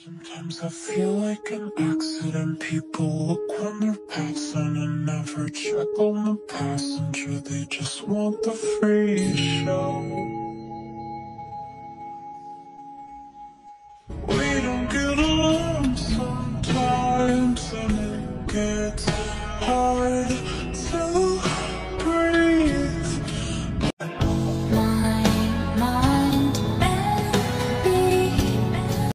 Sometimes I feel like an accident. People look when they're passing and never check on the passenger. They just want the free show. We don't get along sometimes, and it gets hard.